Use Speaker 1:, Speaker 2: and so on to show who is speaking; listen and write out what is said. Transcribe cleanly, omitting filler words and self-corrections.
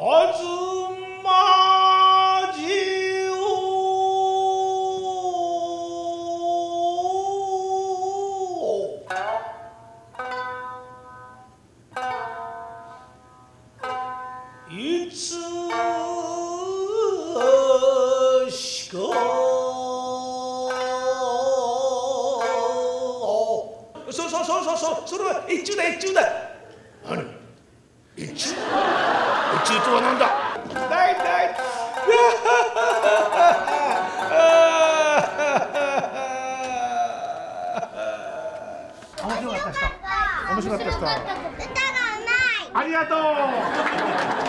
Speaker 1: いつしかそれは越中だ越中だ。何越中？越中とは何だ？だいたい面白かったですか？ありがとう。